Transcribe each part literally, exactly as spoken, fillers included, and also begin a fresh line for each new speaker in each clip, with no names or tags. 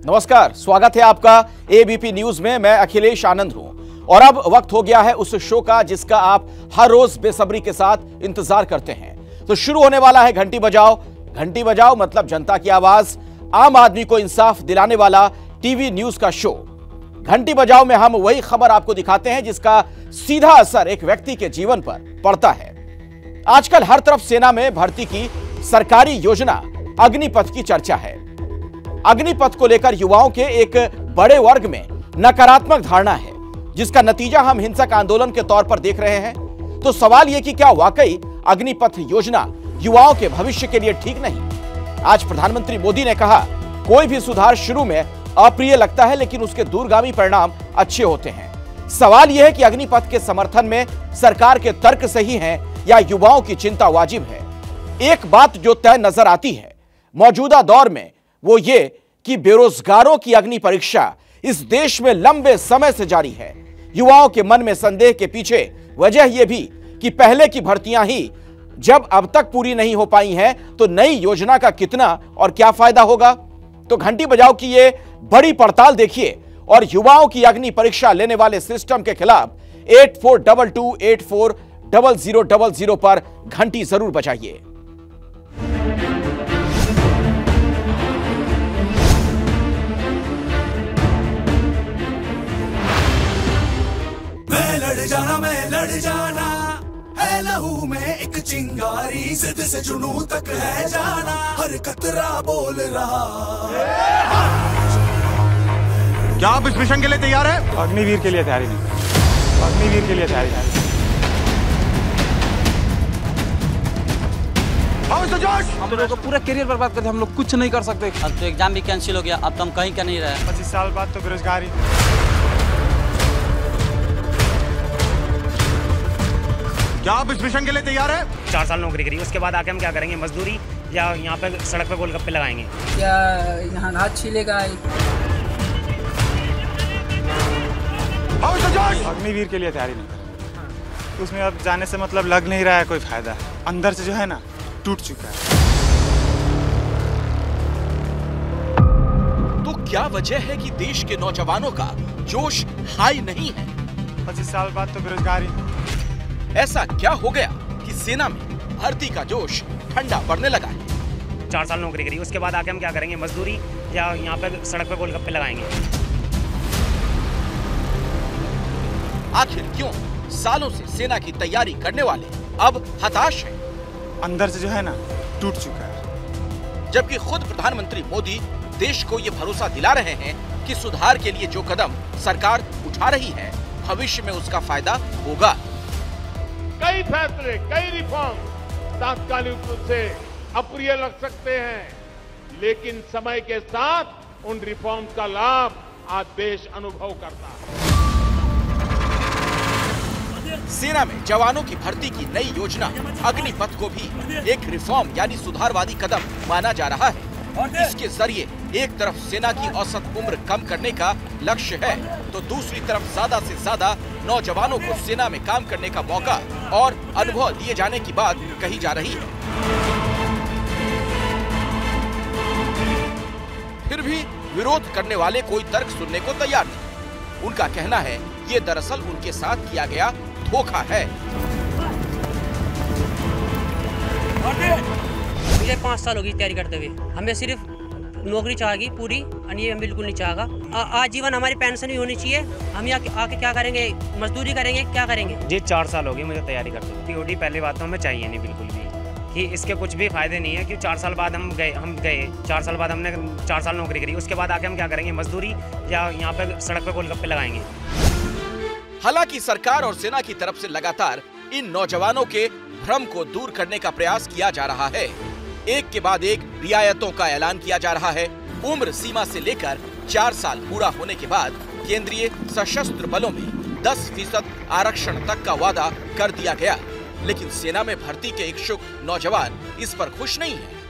नमस्कार, स्वागत है आपका एबीपी न्यूज में। मैं अखिलेश आनंद हूं और अब वक्त हो गया है उस शो का जिसका आप हर रोज बेसब्री के साथ इंतजार करते हैं। तो शुरू होने वाला है घंटी बजाओ। घंटी बजाओ मतलब जनता की आवाज, आम आदमी को इंसाफ दिलाने वाला टीवी न्यूज का शो। घंटी बजाओ में हम वही खबर आपको दिखाते हैं जिसका सीधा असर एक व्यक्ति के जीवन पर पड़ता है। आजकल हर तरफ सेना में भर्ती की सरकारी योजना अग्निपथ की चर्चा है। अग्निपथ को लेकर युवाओं के एक बड़े वर्ग में नकारात्मक धारणा है, जिसका नतीजा हम हिंसक आंदोलन के तौर पर देख रहे हैं। तो सवाल यह कि क्या वाकई अग्निपथ योजना युवाओं के भविष्य के लिए ठीक नहीं? आज प्रधानमंत्री मोदी ने कहा, कोई भी सुधार शुरू में अप्रिय लगता है लेकिन उसके दूरगामी परिणाम अच्छे होते हैं। सवाल यह है कि अग्निपथ के समर्थन में सरकार के तर्क सही हैं या युवाओं की चिंता वाजिब है। एक बात जो तय नजर आती है मौजूदा दौर में वो ये कि बेरोजगारों की अग्नि परीक्षा इस देश में लंबे समय से जारी है। युवाओं के मन में संदेह के पीछे वजह यह भी कि पहले की भर्तियां ही जब अब तक पूरी नहीं हो पाई हैं तो नई योजना का कितना और क्या फायदा होगा। तो घंटी बजाओ की ये बड़ी पड़ताल देखिए और युवाओं की अग्नि परीक्षा लेने वाले सिस्टम के खिलाफ eight four double two eight four double zero double zero पर घंटी जरूर बजाइए।
लड़ जाना मैं लड़ जाना है लहू में एक चिंगारी, जिद से जुनू तक है जाना, हर कतरा बोल रहा।
क्या आप इस मिशन के लिए तैयार हैं?
अग्निवीर के लिए तैयारी नहीं। अग्निवीर के लिए तैयारी नहीं।
हम लोगों का पूरा करियर बर्बाद करते, हम लोग कुछ नहीं कर सकते।
अब तो एग्जाम भी कैंसिल हो गया, अब तो हम कहीं का नहीं रहे।
पच्चीस साल बाद तो बेरोजगारी।
क्या आप इस मिशन के लिए तैयार हैं?
चार साल नौकरी करी, उसके बाद आके हम क्या करेंगे? मजदूरी या यहाँ पे सड़क पे गोलगप्पे लगाएंगे?
क्या यहाँ हाथ छिलेगा?
अग्निवीर के लिए तैयारी नहीं। उसमें अब जाने से मतलब लग नहीं रहा है कोई फायदा। अंदर से जो है ना टूट चुका है।
तो क्या वजह है कि देश के नौजवानों का जोश हाई नहीं है?
पच्चीस साल बाद तो बेरोजगारी।
ऐसा क्या हो गया कि सेना में भर्ती का जोश ठंडा पड़ने लगा है?
चार साल नौकरी करी, उसके बाद आके हम क्या करेंगे? मजदूरी या यहाँ पे सड़क पे गोलगप्पे लगाएंगे?
आखिर क्यों सालों से सेना की तैयारी करने वाले अब हताश हैं?
अंदर से जो है ना टूट चुका है।
जबकि खुद प्रधानमंत्री मोदी देश को ये भरोसा दिला रहे हैं कि सुधार के लिए जो कदम सरकार उठा रही है भविष्य में उसका फायदा होगा।
कई फैसले, कई रिफॉर्म तात्कालिक रूप से अप्रिय लग सकते हैं, लेकिन समय के साथ उन रिफॉर्म्स का लाभ आज देश अनुभव करता है।
सेना में जवानों की भर्ती की नई योजना अग्निपथ को भी एक रिफॉर्म यानी सुधारवादी कदम माना जा रहा है। इसके जरिए एक तरफ सेना की औसत उम्र कम करने का लक्ष्य है तो दूसरी तरफ ज्यादा से ज्यादा नौजवानों को सेना में काम करने का मौका और अनुभव दिए जाने की बात कही जा रही है। फिर भी विरोध करने वाले कोई तर्क सुनने को तैयार नहीं। उनका कहना है ये दरअसल उनके साथ किया गया धोखा है।
मुझे पाँच साल होगी तैयारी करते हुए, हमें सिर्फ नौकरी चाहेगी पूरी, अन्य हम बिल्कुल नहीं चाहेगा। आजीवन हमारी पेंशन भी होनी चाहिए। हम यहाँ आके क्या करेंगे? मजदूरी करेंगे, क्या करेंगे?
जी चार साल हो गए मुझे तैयारी करते हुए। पीओडी पहली बात तो हमें चाहिए नहीं बिल्कुल भी, कि इसके कुछ भी फायदे नहीं है कि चार साल बाद हम गए हम गए चार साल बाद हमने चार साल नौकरी करी, उसके बाद आके हम क्या करेंगे? मजदूरी या यहाँ पे सड़क पे गोलगप्पे लगाएंगे?
हालांकि सरकार और सेना की तरफ से लगातार इन नौजवानों के भ्रम को दूर करने का प्रयास किया जा रहा है। एक के बाद एक रियायतों का ऐलान किया जा रहा है। उम्र सीमा से लेकर चार साल पूरा होने के बाद केंद्रीय सशस्त्र बलों में दस फीसद आरक्षण तक का वादा कर दिया गया, लेकिन सेना में भर्ती के इच्छुक नौजवान इस पर खुश नहीं है।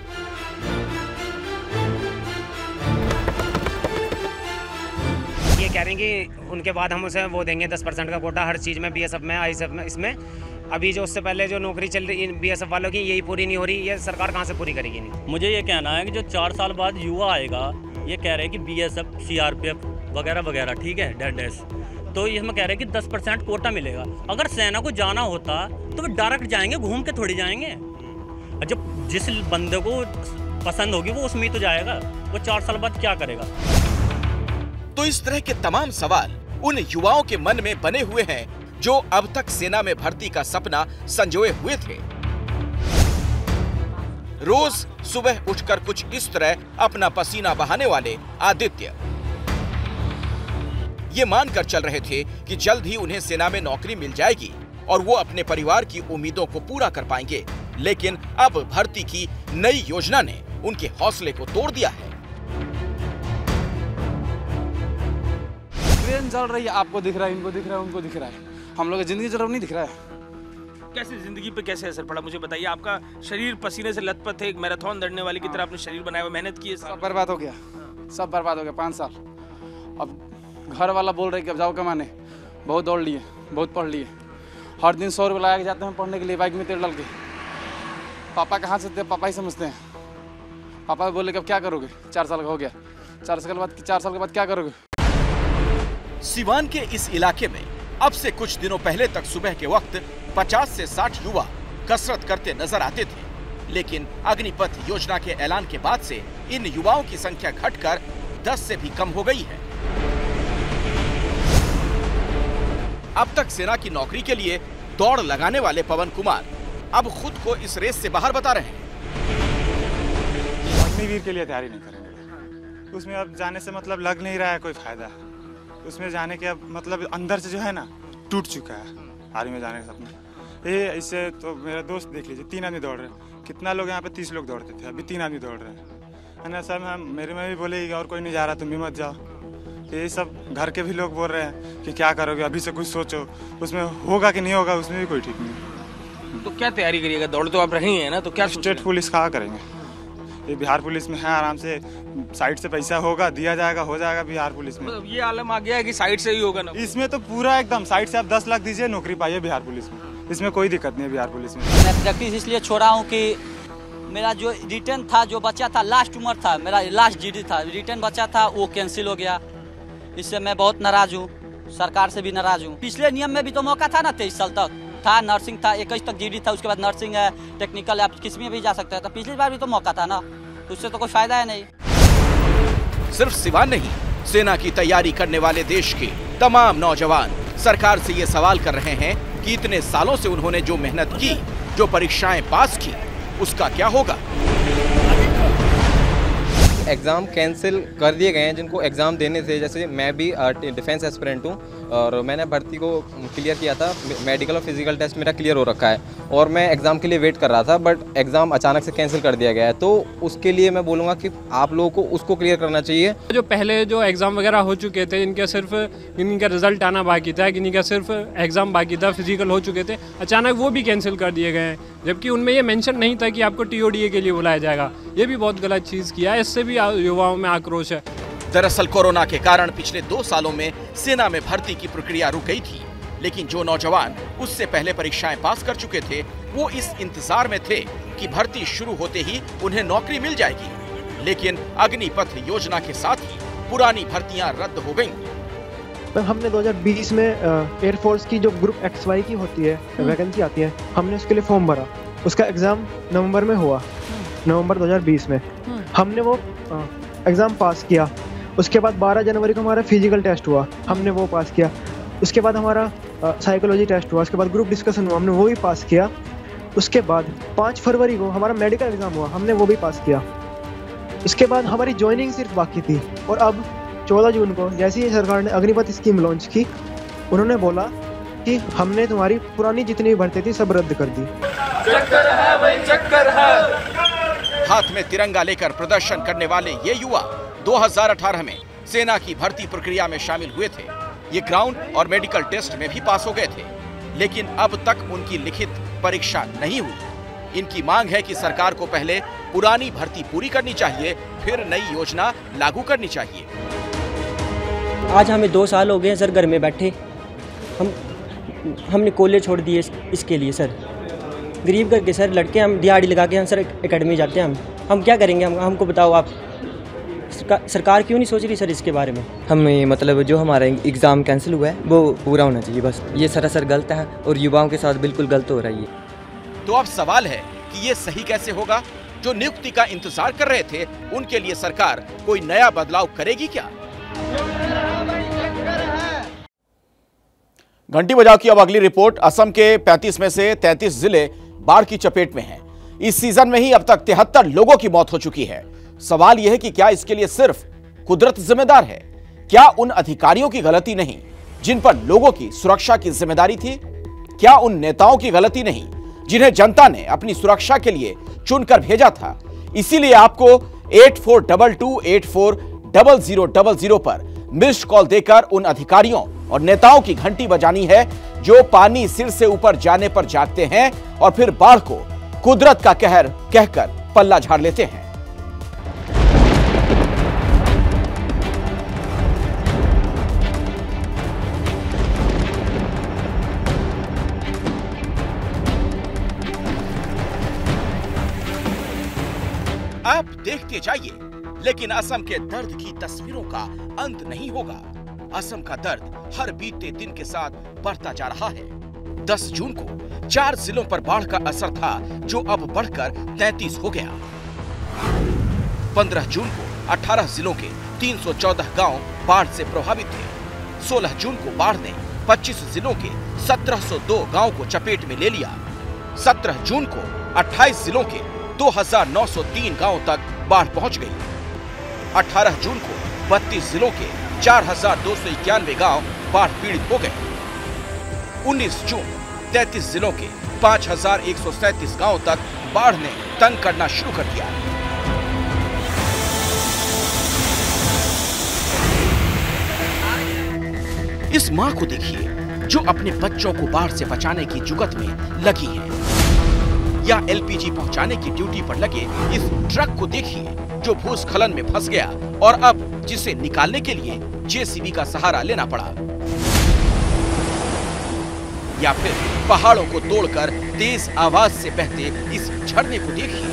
ये कह रहे हैं कि उनके बाद हम उसे वो देंगे दस परसेंट का कोटा हर चीज में, बीएसएफ में, आईएसएफ में। इसमें अभी जो उससे पहले जो नौकरी चल रही बीएसएफ वालों की यही पूरी नहीं हो रही, ये सरकार कहाँ से पूरी करेगी? नहीं,
मुझे ये कहना है कि जो चार साल बाद युवा आएगा
ये कह रहे हैं कि बीएसएफ, सीआरपीएफ वगैरह वगैरह, ठीक है, डैंडेस, तो ये हम कह रहे हैं कि दस परसेंट कोटा मिलेगा। अगर सेना को जाना होता तो वो डायरेक्ट जाएंगे, घूम के थोड़ी जाएंगे। जब जिस बंदे को पसंद होगी वो उसमें तो जाएगा, वो चार साल बाद क्या करेगा।
तो इस तरह के तमाम सवाल उन युवाओं के मन में बने हुए हैं जो अब तक सेना में भर्ती का सपना संजोए हुए थे। रोज सुबह उठकर कुछ इस तरह अपना पसीना बहाने वाले आदित्य ये मानकर चल रहे थे कि जल्द ही उन्हें सेना में नौकरी मिल जाएगी और वो अपने परिवार की उम्मीदों को पूरा कर पाएंगे। लेकिन अब भर्ती की नई योजना ने उनके हौसले को तोड़ दिया है।
ट्रेन चल रही है, आपको दिख रहा है, इनको दिख रहा है, उनको दिख रहा है, हम लोग की जिंदगी चल रही नहीं दिख रहा है।
कैसे जिंदगी पे कैसे असर पड़ा, मुझे बताइए। आपका शरीर पसीने से लथपथ है, एक मैराथन दौड़ने वाली की तरह आपने शरीर बनाया हुआ, मेहनत की है,
सब बर्बाद हो गया, सब बर्बाद हो गया। पाँच साल अब घर वाला बोल रहे कि अब जाओ कमाने। बहुत दौड़ लिए, बहुत पढ़ लिए, हर दिन सौ रुपये लगा के जाते हैं पढ़ने के लिए, बाइक में तेल डाल के। पापा कहाँ से थे, पापा ही समझते हैं। पापा बोले कि अब क्या करोगे, चार साल का हो गया, चार साल के बाद चार साल के बाद क्या करोगे।
सिवान के इस इलाके में अब से कुछ दिनों पहले तक सुबह के वक्त पचास से साठ युवा कसरत करते नजर आते थे, लेकिन अग्निपथ योजना के ऐलान के बाद से इन युवाओं की संख्या घटकर दस से भी कम हो गई है। अब तक सेना की नौकरी के लिए दौड़ लगाने वाले पवन कुमार अब खुद को इस रेस से बाहर बता रहे हैं।
अग्निवीर के लिए तैयारी नहीं करेंगे, उसमें अब जाने से मतलब लग नहीं रहा है कोई फायदा। उसमें जाने के अब मतलब अंदर से जो है ना टूट चुका है आर्मी में जाने का सपना। ये इससे तो मेरा दोस्त देख लीजिए, तीन आदमी दौड़ रहे हैं। कितना लोग यहाँ पे तीस लोग दौड़ते थे, अभी तीन आदमी दौड़ रहे हैं, है ना सर। मैं मेरे में भी बोले और कोई नहीं जा रहा, तुम भी मत जाओ। ये सब घर के भी लोग बोल रहे हैं कि क्या करोगे, अभी से कुछ सोचो, उसमें होगा कि नहीं होगा उसमें भी कोई ठीक नहीं।
तो क्या तैयारी करिएगा, दौड़ तो आप रही हैं ना, तो क्या
स्टेट पुलिस कहाँ करेंगे, ये बिहार पुलिस में है, आराम से साइड से पैसा होगा, दिया जाएगा, हो जाएगा बिहार पुलिस में।
मतलब ये आलम आ गया है कि साइड से ही होगा ना।
इसमें तो पूरा एकदम साइड से आप दस लाख दीजिए, नौकरी पाइए बिहार पुलिस में, इसमें कोई दिक्कत नहीं है बिहार पुलिस में।
मैं प्रैक्टिस इसलिए छोड़ा हूँ कि मेरा जो रिटर्न था, जो बचा था, लास्ट उम्र था मेरा, लास्ट जीडी था, रिटर्न बचा था, वो कैंसिल हो गया। इससे मैं बहुत नाराज हूँ, सरकार से भी नाराज हूँ। पिछले नियम में भी तो मौका था ना, तेईस साल तक था, नर्सिंग था, इक्कीस तक जीडी था, उसके बाद नर्सिंग है, टेक्निकल है, किसी में भी जा सकता है। तो पिछली बार भी तो मौका था ना, उससे तो कोई फायदा है नहीं।
सिर्फ सिवान नहीं, सेना की तैयारी करने वाले देश के तमाम नौजवान सरकार से ये सवाल कर रहे हैं कि इतने सालों से उन्होंने जो मेहनत की, जो परीक्षाएं पास की, उसका क्या होगा।
एग्ज़ाम कैंसिल कर दिए गए हैं जिनको एग्ज़ाम देने थे। जैसे मैं भी डिफेंस एस्पिरेंट हूँ और मैंने भर्ती को क्लियर किया था, मेडिकल और फिजिकल टेस्ट मेरा क्लियर हो रखा है और मैं एग्ज़ाम के लिए वेट कर रहा था, बट एग्ज़ाम अचानक से कैंसिल कर दिया गया है। तो उसके लिए मैं बोलूँगा कि आप लोगों को उसको क्लियर करना चाहिए।
जो पहले जो एग्ज़ाम वगैरह हो चुके थे, इनके सिर्फ इनका रिजल्ट आना बाकी था, इनका सिर्फ एग्ज़ाम बाकी था, फिजिकल हो चुके थे, अचानक वो भी कैंसिल कर दिए गए हैं, जबकि उनमें ये मेंशन नहीं था कि आपको टी ओ डी ए के लिए बुलाया जाएगा। ये भी बहुत गलत चीज़ किया है, इससे भी युवाओं में आक्रोश है।
दरअसल कोरोना के कारण पिछले दो सालों में सेना में भर्ती की प्रक्रिया रुक गई थी, लेकिन जो नौजवान उससे पहले परीक्षाएं पास कर चुके थे वो इस इंतजार में थे कि भर्ती शुरू होते ही उन्हें नौकरी मिल जाएगी। लेकिन अग्निपथ योजना के साथ ही पुरानी भर्तियां रद्द हो गईं।
तो हमने दो हज़ार बीस में एयरफोर्स की जो ग्रुप एक्स वाई की होती है वैकेंसी आती है, हमने उसके लिए फॉर्म भरा, उसका एग्जाम नवंबर में हुआ, नवंबर दो हज़ार बीस में हमने वो एग्जाम पास किया। उसके बाद बारह जनवरी को हमारा फिजिकल टेस्ट हुआ, हमने वो पास किया। उसके बाद हमारा साइकोलॉजी टेस्ट हुआ, उसके बाद ग्रुप डिस्कशन हुआ, हमने वो भी पास किया। उसके बाद पाँच फरवरी को हमारा मेडिकल एग्जाम हुआ, हमने वो भी पास किया। उसके बाद हमारी ज्वाइनिंग सिर्फ बाकी थी और अब चौदह जून को जैसे ही सरकार ने अग्निपथ स्कीम लॉन्च की, उन्होंने बोला कि हमने तुम्हारी पुरानी जितनी भी भर्ती थी सब रद्द कर दी।
चक्कर है भाई, चक्कर है।
हाथ में तिरंगा लेकर प्रदर्शन करने वाले ये युवा दो हज़ार अठारह में सेना की भर्ती प्रक्रिया में शामिल हुए थे। ये ग्राउंड और मेडिकल टेस्ट में भी पास हो गए थे, लेकिन अब तक उनकी लिखित परीक्षा नहीं हुई। इनकी मांग है कि सरकार को पहले पुरानी भर्ती पूरी करनी चाहिए, फिर नई योजना लागू करनी चाहिए।
आज हमें दो साल हो गए हैं सर घर में बैठे, हम हमने कॉलेज छोड़ दिए इस, इसके लिए सर। गरीब घर के सर लड़के, हम दिहाड़ी लगा के हम सर एकेडमी जाते हैं। हम हम क्या करेंगे, हम हमको बताओ आप। सरकार सरकार क्यों नहीं सोच रही सर इसके बारे में?
हमें मतलब जो हमारा एग्ज़ाम कैंसिल हुआ है वो पूरा होना चाहिए बस। ये सरासर गलत है और युवाओं के साथ बिल्कुल गलत हो रहा है ये।
तो अब सवाल है कि ये सही कैसे होगा? जो नियुक्ति का इंतजार कर रहे थे उनके लिए सरकार कोई नया बदलाव करेगी क्या? घंटी बजाओ की अब अगली रिपोर्ट। असम के पैंतीस में से तैंतीस जिले बाढ़ की चपेट में हैं। इस सीजन में ही अब तक तिहत्तर लोगों की मौत हो चुकी है। सवाल यह है कि क्या इसके लिए सिर्फ कुदरत जिम्मेदार है? क्या उन अधिकारियों की गलती नहीं जिन पर लोगों की सुरक्षा की जिम्मेदारी थी? क्या उन नेताओं की गलती नहीं जिन्हें जनता ने अपनी सुरक्षा के लिए चुनकर भेजा था? इसीलिए आपको eight four double two eight four double zero double zero पर मिस्ड कॉल देकर उन अधिकारियों और नेताओं की घंटी बजानी है जो पानी सिर से ऊपर जाने पर जागते हैं और फिर बाढ़ को कुदरत का कहर कहकर पल्ला झाड़ लेते हैं। आप देखते जाइए, लेकिन असम के दर्द की तस्वीरों का अंत नहीं होगा। असम का दर्द हर बीतते दिन के साथ बढ़ता जा रहा है। दस जून को चार जिलों पर बाढ़ का असर था जो अब बढ़कर तैंतीस हो गया। पंद्रह जून को अठारह जिलों के तीन सौ चौदह गांव बाढ़ से प्रभावित थे। सोलह जून को बाढ़ ने पच्चीस जिलों के सत्रह सौ दो गांव को चपेट में ले लिया। सत्रह जून को अट्ठाईस जिलों के दो हज़ार नौ सौ तीन गांवों तक बाढ़ पहुंच गई। अठारह जून को बत्तीस जिलों के चार हजार दो सौ इक्यानवे गाँव बाढ़ पीड़ित हो गए। उन्नीस जून तैंतीस जिलों के पाँच हजार एक सौ सैंतीस गाँव तक बाढ़ ने तंग करना शुरू कर दिया। इस मां को देखिए जो अपने बच्चों को बाढ़ से बचाने की जुगत में लगी है, या एलपीजी पहुंचाने की ड्यूटी पर लगे इस ट्रक को देखिए जो भूस्खलन में फंस गया और अब जिसे निकालने के लिए जेसीबी का सहारा लेना पड़ा। या फिर पहाड़ों को तोड़कर तेज आवाज से बहते इस झरने को देखिए।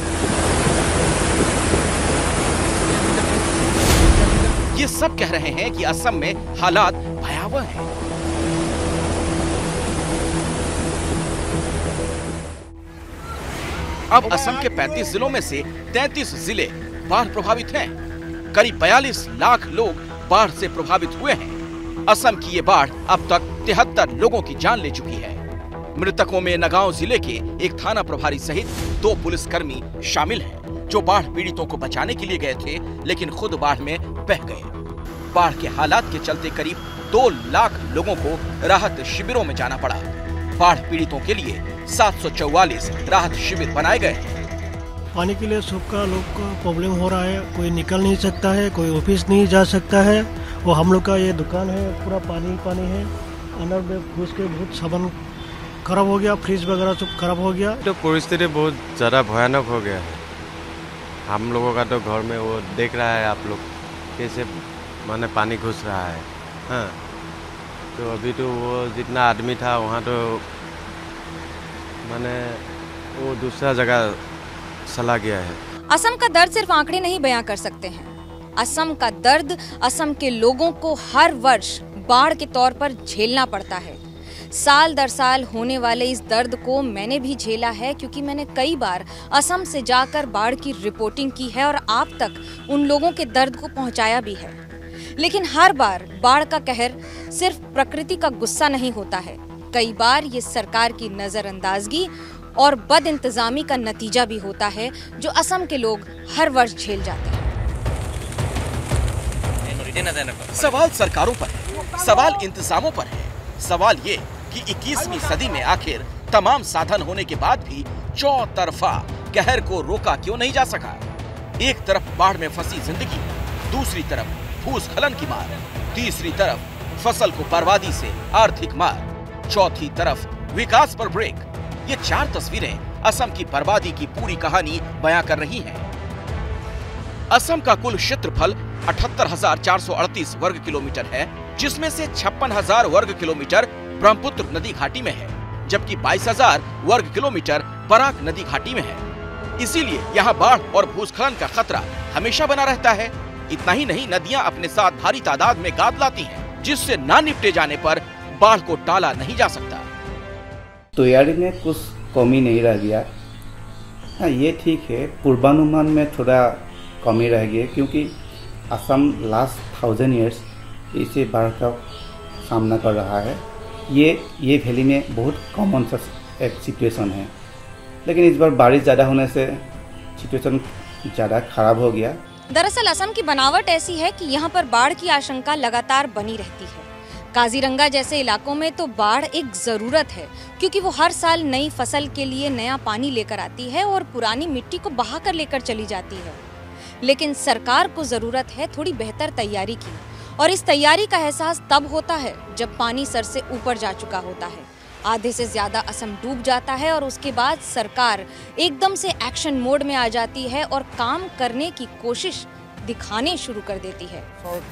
ये सब कह रहे हैं कि असम में हालात भयावह हैं। अब असम के पैंतीस जिलों में से तैंतीस जिले बाढ़ प्रभावित हैं। करीब बयालीस लाख लोग बाढ़ से प्रभावित हुए हैं। असम की ये बाढ़ अब तक तिहत्तर लोगों की जान ले चुकी है। मृतकों में नगांव जिले के एक थाना प्रभारी सहित दो पुलिसकर्मी शामिल हैं, जो बाढ़ पीड़ितों को बचाने के लिए गए थे लेकिन खुद बाढ़ में बह गए। बाढ़ के हालात के चलते करीब दो लाख लोगों को राहत शिविरों में जाना पड़ा। बाढ़ पीड़ितों के लिए सात सौ चौवालीस राहत शिविर बनाए गए हैं।
पानी के लिए सबका लोग को प्रॉब्लम हो रहा है, कोई निकल नहीं सकता है, कोई ऑफिस नहीं जा सकता है। वो हम लोग का ये दुकान है, पूरा पानी पानी है। अंदर में घुस के बहुत सामान खराब हो गया, फ्रिज वगैरह सब खराब हो गया।
तो परिस्थिति बहुत ज़्यादा भयानक हो गया है। हम लोगों का तो घर में वो देख रहा है आप लोग कैसे माने पानी घुस रहा है। हाँ, तो अभी तो वो जितना आदमी था वहाँ तो माने वो दूसरा जगह चला गया है।
असम का दर्द सिर्फ आंकड़े नहीं बयां कर सकते हैं। असम का दर्द असम के लोगों को हर वर्ष बाढ़ के तौर पर झेलना पड़ता है। साल दर साल होने वाले इस दर्द को मैंने भी झेला है, क्योंकि मैंने कई बार असम से जाकर बाढ़ की रिपोर्टिंग की है और आप तक उन लोगों के दर्द को पहुंचाया भी है। लेकिन हर बार बाढ़ का कहर सिर्फ प्रकृति का गुस्सा नहीं होता है, कई बार ये सरकार की नजरअंदाजगी और बद इंतजामी का नतीजा भी होता है, जो असम के लोग हर वर्ष झेल जाते हैं।
सवाल सरकारों पर है, सवाल इंतजामों पर है। सवाल ये कि इक्कीसवीं सदी में आखिर तमाम साधन होने के बाद भी चौतरफा कहर को रोका क्यों नहीं जा सका। एक तरफ बाढ़ में फंसी जिंदगी, दूसरी तरफ भूस्खलन की मार, तीसरी तरफ फसल को बर्बादी से आर्थिक मार, चौथी तरफ विकास पर ब्रेक। ये चार तस्वीरें असम की बर्बादी की पूरी कहानी बयां कर रही हैं। असम का कुल क्षेत्रफल अठहत्तर हजार चार सौ अड़तीस वर्ग किलोमीटर है, जिसमें से छप्पन हजार वर्ग किलोमीटर ब्रह्मपुत्र नदी घाटी में है, जबकि बाईस हजार वर्ग किलोमीटर बराक नदी घाटी में है। इसीलिए यहाँ बाढ़ और भूस्खलन का खतरा हमेशा बना रहता है। इतना ही नहीं, नदियां अपने साथ भारी तादाद में गाद लाती हैं, जिससे ना निपटे जाने पर बाढ़ को टाला नहीं जा सकता।
तैयारी में कुछ कमी नहीं रह गया। हाँ, ये ठीक है, पूर्वानुमान में थोड़ा कमी रह गई, क्योंकि असम लास्ट थाउजेंड ईयर्स इसे बाढ़ का सामना कर रहा है। ये ये वैली में बहुत कॉमन सा एक सिचुएशन है, लेकिन इस बार बारिश ज़्यादा होने से सिचुएशन ज़्यादा खराब हो गया।
दरअसल असम की बनावट ऐसी है कि यहाँ पर बाढ़ की आशंका लगातार बनी रहती है। काजीरंगा जैसे इलाकों में तो बाढ़ एक ज़रूरत है, क्योंकि वो हर साल नई फसल के लिए नया पानी लेकर आती है और पुरानी मिट्टी को बहा कर लेकर चली जाती है। लेकिन सरकार को ज़रूरत है थोड़ी बेहतर तैयारी की, और इस तैयारी का एहसास तब होता है जब पानी सर से ऊपर जा चुका होता है, आधे से ज़्यादा असम डूब जाता है, और उसके बाद सरकार एकदम से एक्शन मोड में आ जाती है और काम करने की कोशिश दिखाने शुरू कर देती है।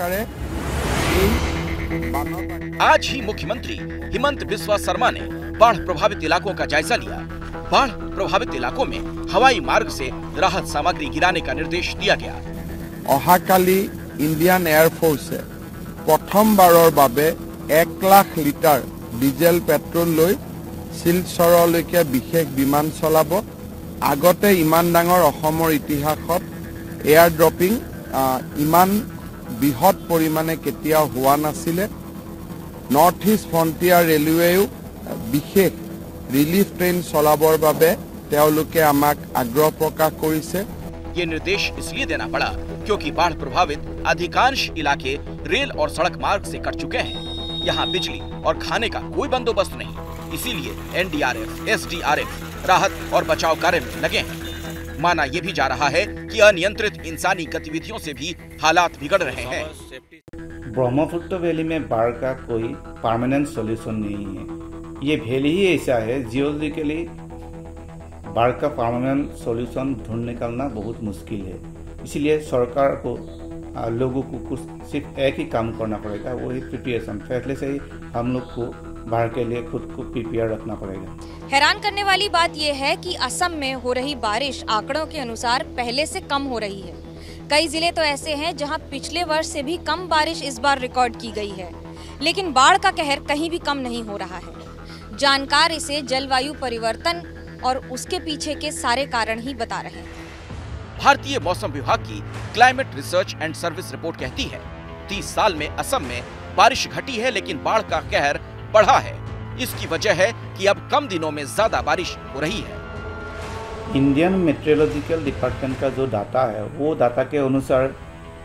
आज ही मुख्यमंत्री हिमंत बिस्वा शर्मा ने बाढ़ प्रभावित इलाकों का जायजा लिया। बाढ़ प्रभावित इलाकों में हवाई मार्ग से राहत सामग्री गिराने का निर्देश दिया गया।
अहाकाली इंडियन एयरफोर्से प्रथमबाৰৰ বাবে एक लाख लिटार डिजेल पेट्रोल লৈ শিলচৰলৈকে বিশেষ বিমান চলাব। আগতে ইমান ডাঙৰ অসমৰ ইতিহাসত এয়াৰ ড্ৰপিং ইমান বৃহৎ পৰিমাণে কেতিয়াও হোৱা নাছিলে। নৰ্থ ইষ্ট ফ্ৰণ্টিয়াৰ ৰেলৱেও বিশেষ ৰিলিফ ট্ৰেইন চলাবৰ বাবে তেওঁলোকে আমাক আগ্ৰহ প্ৰকাশ কৰিছে।
ये निर्देश इसलिए देना पड़ा क्योंकि बाढ़ प्रभावित अधिकांश इलाके रेल और सड़क मार्ग से कट चुके हैं। यहाँ बिजली और खाने का कोई बंदोबस्त नहीं, इसीलिए N D R F, S D R F राहत और बचाव कार्य में लगे हैं। माना ये भी जा रहा है कि अनियंत्रित इंसानी गतिविधियों से भी हालात बिगड़ रहे हैं।
ब्रह्मपुत्र वैली में बाढ़ का कोई परमानेंट सॉल्यूशन नहीं है। ये वैली ही ऐसा है, जियोलॉजिकली बाढ़ का परमानेंट सॉल्यूशन ढूंढ निकालना बहुत मुश्किल है। इसलिए सरकार को लोगों को कुछ सिर्फ एक ही काम करना पड़ेगा, वो ही प्रिपरेशन। पहले से ही हम लोग को बाढ़ के लिए खुद को प्रिपेयर रखना पड़ेगा।
हैरान करने वाली बात यह है कि असम में हो रही बारिश आंकड़ों के अनुसार पहले से कम हो रही है। कई जिले तो ऐसे हैं जहां पिछले वर्ष से भी कम बारिश इस बार रिकॉर्ड की गई है, लेकिन बाढ़ का कहर कहीं भी कम नहीं हो रहा है। जानकार इसे जलवायु परिवर्तन और उसके पीछे के सारे कारण ही बता रहे हैं।
भारतीय मौसम विभाग की climate research and service report कहती है तीस साल में असम में बारिश घटी है, लेकिन बाढ़ का कहर बढ़ा है। इसकी वजह है कि अब कम दिनों में ज्यादा बारिश हो रही है।
इंडियन मेट्रोलॉजिकल डिपार्टमेंट का जो डाटा है, वो डाटा के अनुसार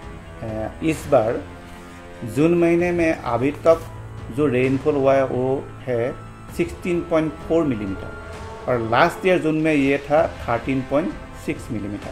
इस बार जून महीने में अभी तक जो रेनफॉल हुआ है वो है सोलह पॉइंट चार मिलीमीटर, और लास्ट ईयर जून में ये था तेरह पॉइंट छह millimetre.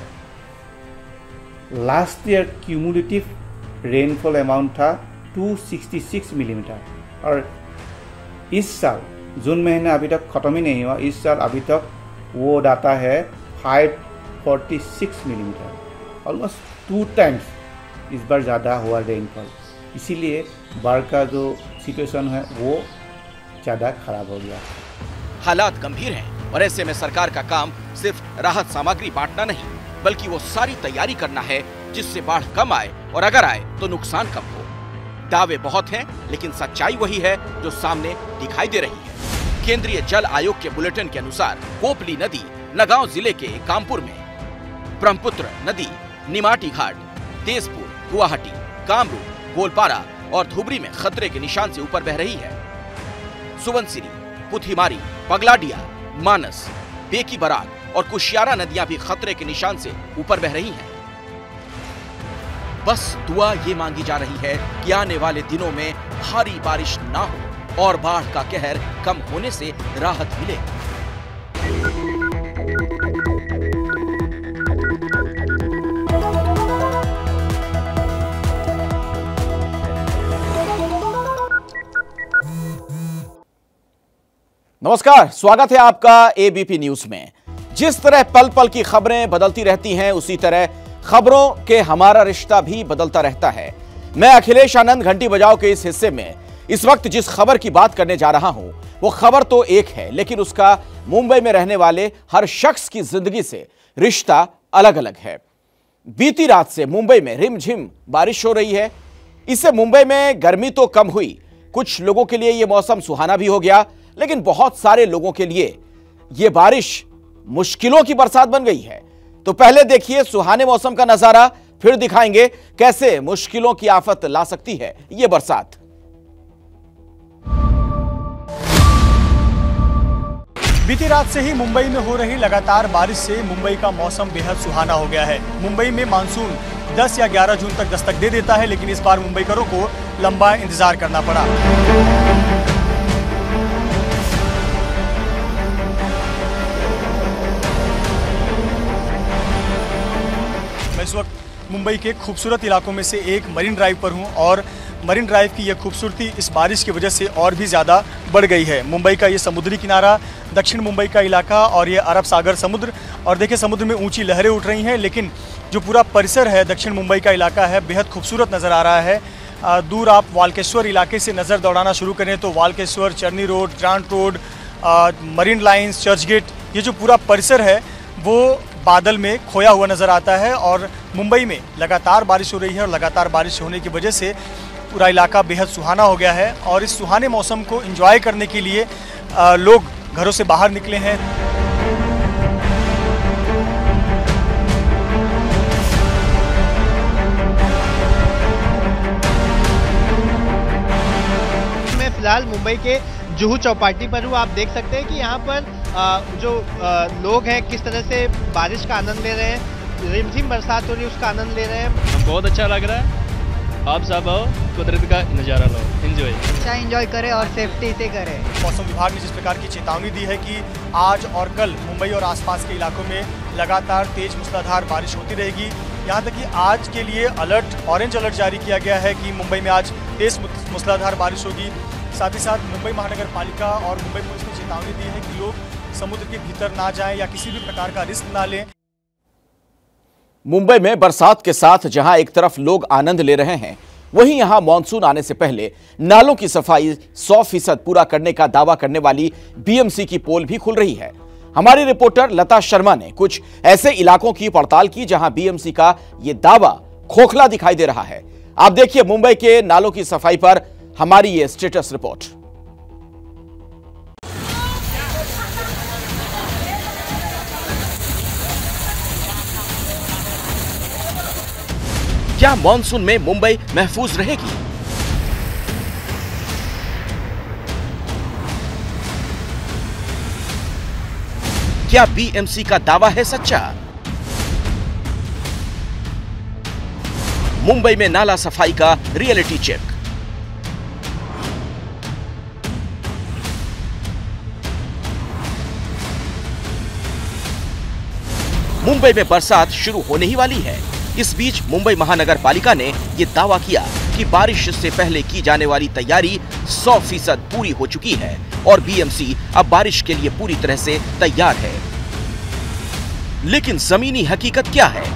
Last year cumulative rainfall amount था दो सौ छियासठ मिलीमीटर, और इस साल जून महीना अभी तक ख़त्म ही नहीं हुआ, इस साल अभी तक वो डाटा है पाँच सौ छियालीस मिलीमीटर, ऑलमोस्ट टू टाइम्स इस बार ज़्यादा हुआ रेनफॉल। इसीलिए बाढ़ का जो सिचुएशन है वो ज़्यादा खराब हो गया।
हालात गंभीर हैं और ऐसे में सरकार का काम सिर्फ राहत सामग्री बांटना नहीं, बल्कि वो सारी तैयारी करना है जिससे बाढ़ कम आए, और अगर आए तो नुकसान कम हो। दावे बहुत हैं, लेकिन सच्चाई वही है जो सामने दिखाई दे रही है। केंद्रीय जल आयोग के बुलेटिन के अनुसार कोपली नदी नगांव जिले के कामपुर में, ब्रह्मपुत्र नदी निमाटी घाट, तेजपुर, गुवाहाटी, कामरूप, गोलपारा और धुबरी में खतरे के निशान से ऊपर बह रही है। सुबनसिरी, पुथिमारी, पगलाडिया, मानस, बेकी बराग और कुशियारा नदियां भी खतरे के निशान से ऊपर बह रही हैं। बस दुआ ये मांगी जा रही है कि आने वाले दिनों में भारी बारिश ना हो और बाढ़ का कहर कम होने से राहत मिले। नमस्कार, स्वागत है आपका एबीपी न्यूज में। जिस तरह पल पल की खबरें बदलती रहती हैं, उसी तरह खबरों के हमारा रिश्ता भी बदलता रहता है। मैं अखिलेश आनंद घंटी बजाओ के इस हिस्से में इस वक्त जिस खबर की बात करने जा रहा हूं, वो खबर तो एक है, लेकिन उसका मुंबई में रहने वाले हर शख्स की जिंदगी से रिश्ता अलग अलग है। बीती रात से मुंबई में रिमझिम बारिश हो रही है। इससे मुंबई में गर्मी तो कम हुई, कुछ लोगों के लिए यह मौसम सुहाना भी हो गया, लेकिन बहुत सारे लोगों के लिए यह बारिश मुश्किलों की बरसात बन गई है। तो पहले देखिए सुहाने मौसम का नजारा, फिर दिखाएंगे कैसे मुश्किलों की आफत ला सकती है यह बरसात।
बीती रात से ही मुंबई में हो रही लगातार बारिश से मुंबई का मौसम बेहद सुहाना हो गया है। मुंबई में मानसून दस या ग्यारह जून तक दस्तक दे देता है, लेकिन इस बार मुंबईकरों को लंबा इंतजार करना पड़ा। मैं इस वक्त मुंबई के खूबसूरत इलाकों में से एक मरीन ड्राइव पर हूं और मरीन ड्राइव की यह खूबसूरती इस बारिश की वजह से और भी ज़्यादा बढ़ गई है। मुंबई का ये समुद्री किनारा, दक्षिण मुंबई का इलाका और ये अरब सागर समुद्र, और देखिए समुद्र में ऊंची लहरें उठ रही हैं, लेकिन जो पूरा परिसर है दक्षिण मुंबई का इलाका है बेहद खूबसूरत नज़र आ रहा है। आ, दूर आप वालकेश्वर इलाके से नज़र दौड़ाना शुरू करें तो Walkeshwar, Charni Road, Grant Road, आ, मरीन लाइन्स, चर्च गेट, ये जो पूरा परिसर है वो बादल में खोया हुआ नज़र आता है। और मुंबई में लगातार बारिश हो रही है और लगातार बारिश होने की वजह से पूरा इलाका बेहद सुहाना हो गया है। और इस सुहाने मौसम को एंजॉय करने के लिए आ, लोग घरों से बाहर निकले हैं।
मैं फिलहाल मुंबई के जुहू चौपाटी पर हूँ। आप देख सकते हैं कि यहाँ पर आ, जो आ, लोग हैं किस तरह से बारिश का आनंद ले रहे हैं, रिमझिम बरसात हो रही है उसका आनंद ले रहे हैं।
बहुत अच्छा लग रहा है, आप सब आओ, कुदरत का नज़ारा लो, एंजॉय
अच्छा एंजॉय करें और सेफ्टी से करें। मौसम विभाग ने जिस प्रकार की चेतावनी दी है कि आज और कल मुंबई और आसपास के इलाकों में लगातार तेज मूसलाधार बारिश होती रहेगी। यहाँ तक कि आज के लिए अलर्ट, ऑरेंज अलर्ट जारी किया गया है कि मुंबई में आज तेज मूसलाधार बारिश होगी। साथ ही साथ मुंबई महानगर पालिका और मुंबई पुलिस ने चेतावनी दी है कि लोग समुद्र के भीतर ना जाएं या किसी भी प्रकार का रिस्क ना लें।
मुंबई में बरसात के साथ जहां एक तरफ लोग आनंद ले रहे हैं, वहीं यहां मानसून आने से पहले नालों की सफाई सौ फीसद पूरा करने का दावा करने वाली बीएमसी की पोल भी खुल रही है। हमारी रिपोर्टर लता शर्मा ने कुछ ऐसे इलाकों की पड़ताल की जहां बीएमसी का यह दावा खोखला दिखाई दे रहा है। आप देखिए मुंबई के नालों की सफाई पर हमारी ये स्टेटस रिपोर्ट। क्या मॉनसून में मुंबई महफूज रहेगी? क्या बीएमसी का दावा है सच्चा? मुंबई में नाला सफाई का रियलिटी चेक। मुंबई में बरसात शुरू होने ही वाली है। इस बीच मुंबई महानगर पालिका ने यह दावा किया कि बारिश से पहले की जाने वाली तैयारी सौ फीसद पूरी हो चुकी है और बीएमसी अब बारिश के लिए पूरी तरह से तैयार है। लेकिन जमीनी हकीकत क्या है?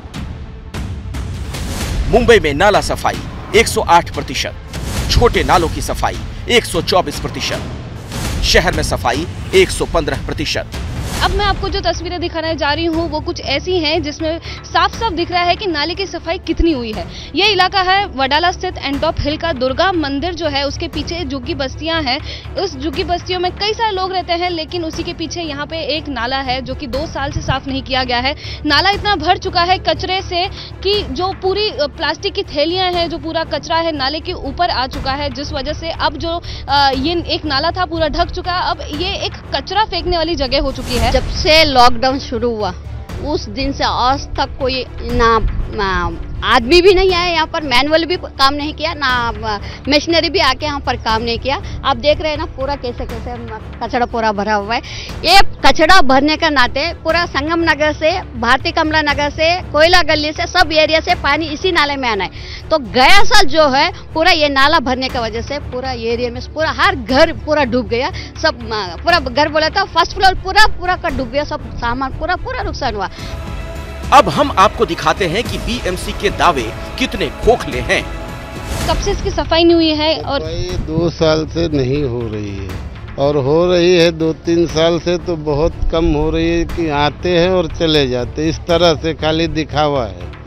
मुंबई में नाला सफाई एक सौ आठ प्रतिशत, छोटे नालों की सफाई एक सौ चौबीस प्रतिशत, शहर में सफाई एक सौ पंद्रह प्रतिशत।
अब मैं आपको जो तस्वीरें दिखाने जा रही हूँ वो कुछ ऐसी हैं जिसमें साफ साफ दिख रहा है कि नाले की सफाई कितनी हुई है। ये इलाका है वडाला स्थित एंटॉप हिल का। दुर्गा मंदिर जो है उसके पीछे झुग्गी बस्तियां हैं। उस झुग्गी बस्तियों में कई सारे लोग रहते हैं, लेकिन उसी के पीछे यहाँ पे एक नाला है जो कि दो साल से साफ नहीं किया गया है। नाला इतना भर चुका है कचरे से कि जो पूरी प्लास्टिक की थैलियां हैं, जो पूरा कचरा है नाले के ऊपर आ चुका है, जिस वजह से अब जो ये एक नाला था पूरा ढक चुका है। अब ये एक कचरा फेंकने वाली जगह हो चुकी है।
जब से लॉकडाउन शुरू हुआ उस दिन से आज तक कोई ना, ना आदमी भी नहीं आया यहाँ पर, मैनुअल भी काम नहीं किया, ना मशीनरी भी आके यहाँ पर काम नहीं किया। आप देख रहे हैं ना पूरा कैसे कैसे कचरा पूरा भरा हुआ है। ये कचरा भरने का नाते पूरा संगम नगर से, भारतीय कमला नगर से, कोयला गली से, सब एरिया से पानी इसी नाले में आना है। तो गया साल जो है पूरा ये नाला भरने की वजह से पूरा एरिया में पूरा हर घर पूरा डूब गया। सब पूरा घर बोला था फर्स्ट फ्लोर पूरा पूरा का डूब गया, सब सामान पूरा पूरा नुकसान हुआ।
अब हम आपको दिखाते हैं कि बीएमसी के दावे कितने खोखले हैं।
कब से इसकी सफाई नहीं हुई है? और
दो साल से नहीं हो रही है, और हो रही है दो तीन साल से तो बहुत कम हो रही है कि आते हैं और चले जाते, इस तरह से खाली दिखावा है।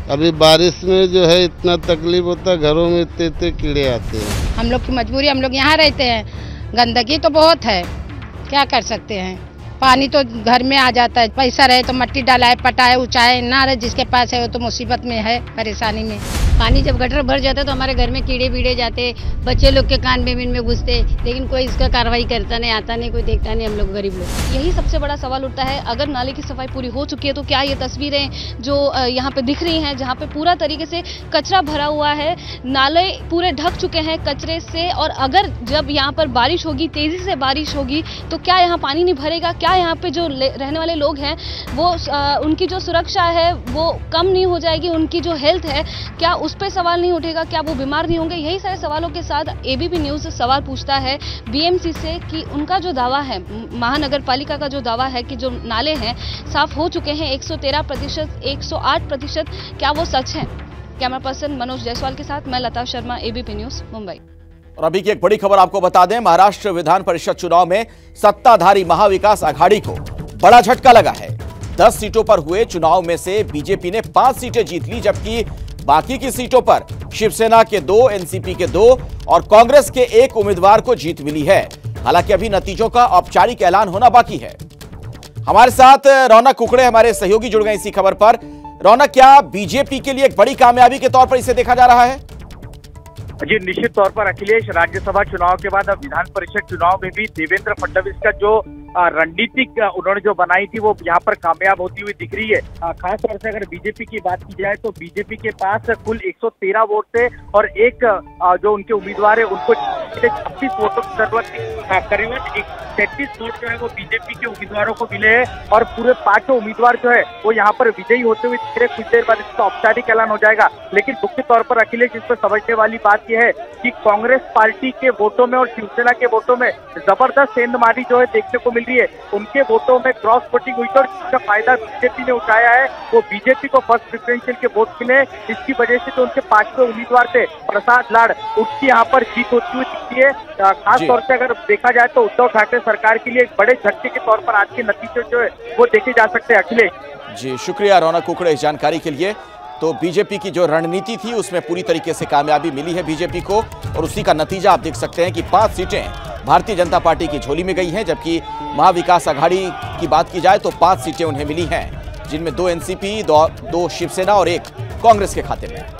अभी बारिश में जो है इतना तकलीफ होता है, घरों में इतने इतने कीड़े आते हैं।
हम लोग की मजबूरी, हम लोग यहाँ रहते हैं, गंदगी तो बहुत है, क्या कर सकते हैं। पानी तो घर में आ जाता है, पैसा रहे तो मिट्टी डालाए, पटाए, ऊंचाए, ना रहे जिसके पास है वो तो मुसीबत में है, परेशानी में।
पानी जब गटर भर जाता है तो हमारे घर में कीड़े बीड़े जाते, बच्चे लोग के कान में में घुसते, लेकिन कोई इसका कार्रवाई करता नहीं, आता नहीं, कोई देखता नहीं, हम लोग गरीब लोग।
यही सबसे बड़ा सवाल उठता है, अगर नाले की सफाई पूरी हो चुकी है तो क्या ये तस्वीरें जो यहाँ पे दिख रही हैं, जहाँ पे पूरा तरीके से कचरा भरा हुआ है, नाले पूरे ढक चुके हैं कचरे से, और अगर जब यहाँ पर बारिश होगी, तेजी से बारिश होगी, तो क्या यहाँ पानी नहीं भरेगा? क्या यहाँ पे जो रहने वाले लोग हैं वो आ, उनकी जो सुरक्षा है वो कम नहीं हो जाएगी? उनकी जो हेल्थ है क्या उस पर सवाल नहीं उठेगा? क्या वो बीमार नहीं होंगे? यही सारे सवालों के साथ एबीपी न्यूज सवाल पूछता है बीएमसी से कि उनका जो दावा है, महानगर पालिका का जो दावा है कि जो नाले हैं साफ हो चुके हैं एक सौ तेरह प्रतिशत, एक सौ आठ प्रतिशत, क्या वो सच है? कैमरा पर्सन मनोज जायसवाल के साथ मैं लता शर्मा, एबीपी न्यूज, मुंबई।
और अभी की एक बड़ी खबर आपको बता दें, महाराष्ट्र विधान परिषद चुनाव में सत्ताधारी महाविकास आघाड़ी को बड़ा झटका लगा है। दस सीटों पर हुए चुनाव में से बीजेपी ने पांच सीटें जीत ली, जबकि बाकी की सीटों पर शिवसेना के दो, एनसीपी के दो और कांग्रेस के एक उम्मीदवार को जीत मिली है। हालांकि अभी नतीजों का औपचारिक ऐलान होना बाकी है। हमारे साथ रौनक कुकड़े हमारे सहयोगी जुड़ गए इसी खबर पर। रौनक, क्या बीजेपी के लिए एक बड़ी कामयाबी के तौर पर इसे देखा जा रहा है?
जी निश्चित तौर पर अखिलेश, राज्यसभा चुनाव के बाद अब विधान परिषद चुनाव में भी देवेंद्र फडणवीस का जो रणनीतिक उन्होंने जो बनाई थी वो यहाँ पर कामयाब होती हुई दिख रही है। खास तौर से अगर बीजेपी की बात की जाए तो बीजेपी के पास कुल एक सौ तेरह वोट थे और एक जो उनके उम्मीदवार है उनको छब्बीस वोटों की जरूरत थी। करीबन तैतीस वोट जो है वो बीजेपी के उम्मीदवारों को मिले हैं और पूरे पांचों उम्मीदवार जो है वो यहाँ पर विजयी होते हुए दिख रहे। कुछ देर बाद इसका औपचारिक ऐलान हो जाएगा, लेकिन मुख्य तौर पर अखिलेश इस पर समझने वाली बात यह है कि कांग्रेस पार्टी के वोटों में और शिवसेना के वोटों में जबरदस्त सेंधमारी जो है देखने को मिल रही है। उनके वोटों में क्रॉस वोटिंग हुई और जिसका फायदा बीजेपी ने उठाया है, वो बीजेपी को फर्स्ट प्रेफरेंशियल के वोट मिले। इसकी वजह से जो उनके पांचवें उम्मीदवार थे प्रसाद लाड़, उनकी यहाँ पर जीत होती हुई दिखती है। खास तौर से अगर देखा जाए तो उद्धव ठाकरे सरकार के लिए एक बड़े झटके के तौर पर आज के नतीजे जो है वो देखे जा सकते हैं। अखिलेश
जी शुक्रिया रौनक कुकड़े इस जानकारी के लिए। तो बीजेपी की जो रणनीति थी उसमें पूरी तरीके से कामयाबी मिली है बीजेपी को, और उसी का नतीजा आप देख सकते हैं कि पांच सीटें भारतीय जनता पार्टी की झोली में गई हैं, जबकि महाविकास आघाड़ी की बात की जाए तो पांच सीटें उन्हें मिली हैं, जिनमें दो एनसीपी, दो, दो शिवसेना और एक कांग्रेस के खाते में।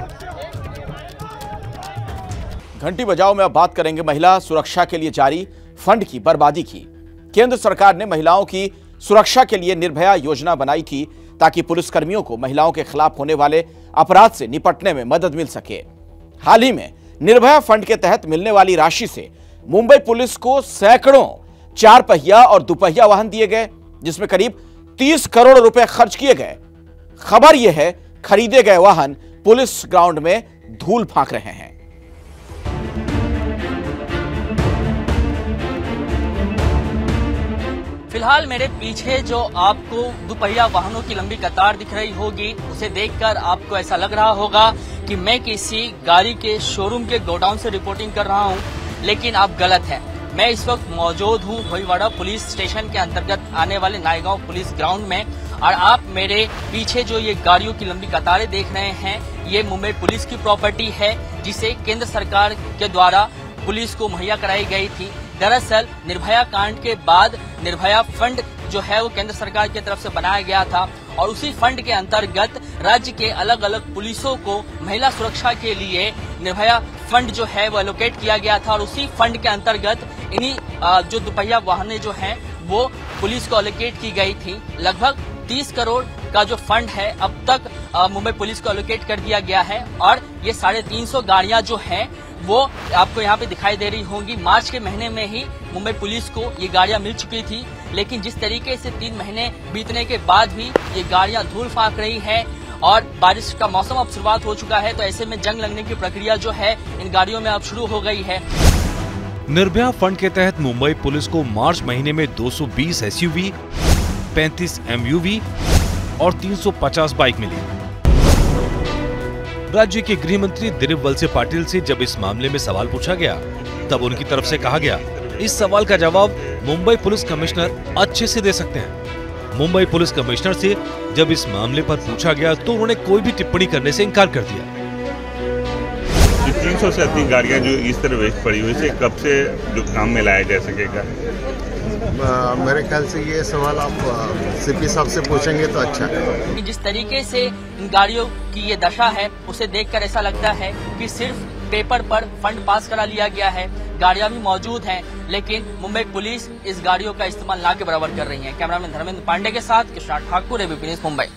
घंटी बजाओ में अब बात करेंगे महिला सुरक्षा के लिए जारी फंड की बर्बादी की। केंद्र सरकार ने महिलाओं की सुरक्षा के लिए निर्भया योजना बनाई थी ताकि पुलिसकर्मियों को महिलाओं के खिलाफ होने वाले अपराध से निपटने में मदद मिल सके। हाल ही में निर्भया फंड के तहत मिलने वाली राशि से मुंबई पुलिस को सैकड़ों चार पहिया और दुपहिया वाहन दिए गए, जिसमें करीब तीस करोड़ रुपए खर्च किए गए। खबर यह है, खरीदे गए वाहन पुलिस ग्राउंड में धूल फांक रहे हैं।
फिलहाल मेरे पीछे जो आपको दुपहिया वाहनों की लंबी कतार दिख रही होगी, उसे देखकर आपको ऐसा लग रहा होगा कि मैं किसी गाड़ी के शोरूम के गोडाउन से रिपोर्टिंग कर रहा हूं, लेकिन आप गलत हैं। मैं इस वक्त मौजूद हूं भोईवाड़ा पुलिस स्टेशन के अंतर्गत आने वाले नायगांव पुलिस ग्राउंड में, और आप मेरे पीछे जो ये गाड़ियों की लंबी कतारें देख रहे हैं, ये मुंबई पुलिस की प्रॉपर्टी है, जिसे केंद्र सरकार के द्वारा पुलिस को मुहैया कराई गई थी। दरअसल निर्भया कांड के बाद निर्भया फंड जो है वो केंद्र सरकार की तरफ से बनाया गया था, और उसी फंड के अंतर्गत राज्य के अलग अलग पुलिसों को महिला सुरक्षा के लिए निर्भया फंड जो है वो एलोकेट किया गया था, और उसी फंड के अंतर्गत इन्हीं जो दुपहिया वाहनें जो हैं वो पुलिस को एलोकेट की गई थी। लगभग तीस करोड़ का जो फंड है अब तक मुंबई पुलिस को एलोकेट कर दिया गया है, और ये साढ़े तीन सौ गाड़ियां जो हैं वो आपको यहाँ पे दिखाई दे रही होंगी। मार्च के महीने में ही मुंबई पुलिस को ये गाड़ियां मिल चुकी थी, लेकिन जिस तरीके से तीन महीने बीतने के बाद भी ये गाड़ियां धूल फांक रही हैं और बारिश का मौसम अब शुरुआत हो चुका है, तो ऐसे में जंग लगने की प्रक्रिया जो है इन गाड़ियों में अब शुरू हो गई है।
निर्भया फंड के तहत मुंबई पुलिस को मार्च महीने में दो सौ बीस एसयूवी, पैंतीस एमयूवी और तीन सौ पचास बाइक मिली। राज्य के गृह मंत्री दिलीप वलसे पाटिल से जब इस मामले में सवाल पूछा गया, तब उनकी तरफ से कहा गया, इस सवाल का जवाब मुंबई पुलिस कमिश्नर अच्छे से दे सकते हैं। मुंबई पुलिस कमिश्नर से जब इस मामले पर पूछा गया तो उन्होंने कोई भी टिप्पणी करने से इनकार कर दिया।
तीन सौ से अधिक गाड़ियां जो इस तरह वेस्ट पड़ी हुई से कब से जो काम में लाया जा सकेगा?
मेरे ख्याल से ये सवाल आप सीपी साहब से पूछेंगे तो अच्छा है।
जिस तरीके से इन गाड़ियों की ये दशा है उसे देखकर ऐसा लगता है कि सिर्फ पेपर पर फंड पास करा लिया गया है। गाड़ियां भी मौजूद हैं लेकिन मुंबई पुलिस इस गाड़ियों का इस्तेमाल ना के बराबर कर रही है। कैमरामैन धर्मेंद्र पांडे के साथ कृष्णा ठाकुर, एबीपी न्यूज़ मुंबई।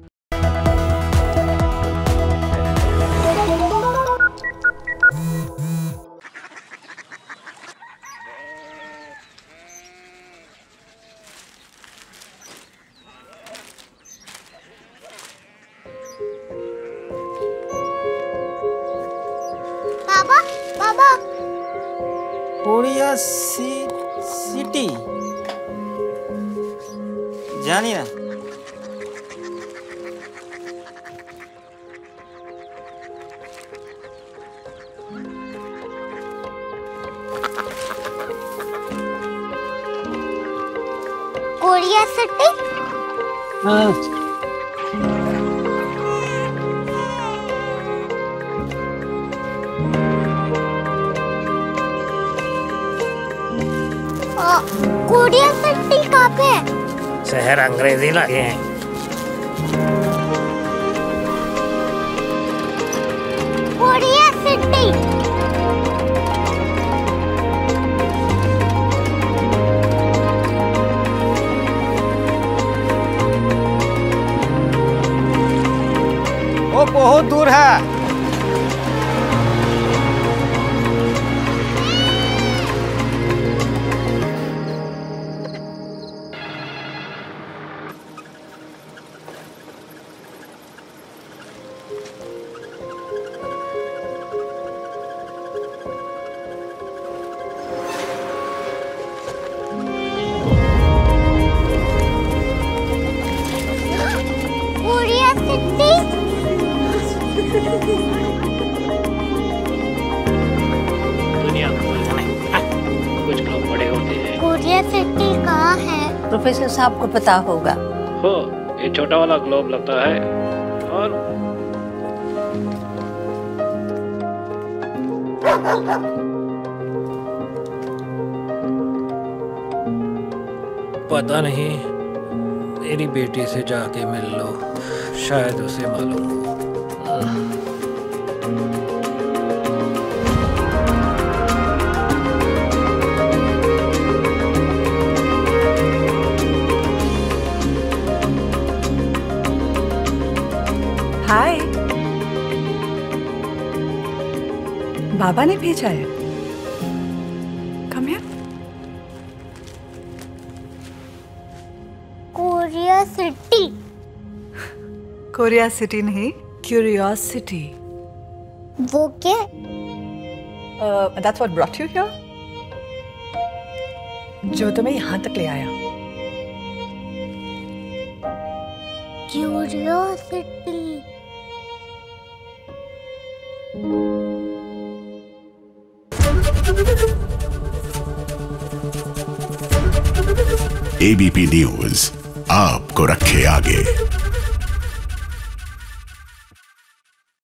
बाबा बाबा
कोरिया सी, सिटी जानिए ना।
कोरिया सिटी
हाँ।
कोरिया सिटी कहाँ पे है?
शहर अंग्रेजी लगे हैं।
कोरिया सिटी
वो बहुत दूर है। दुनिया कुछ लोग बड़े होते हैं।
कोरिया सिटी कहाँ है?
प्रोफेसर साहब को पता होगा।
हो ये छोटा वाला ग्लोब लगता है और पता नहीं, मेरी बेटी से जाके मिल लो, शायद उसे मालूम हो।
हाय, बाबा ने भेजा है। Come here.
Korea city.
Korea city नहीं, क्यूरियोसिटी।
वो क्या?
That's what brought you here. जो तुम्हें यहाँ तक ले आया।
क्यूरियोसिटी।
एबीपी न्यूज आपको रखे आगे।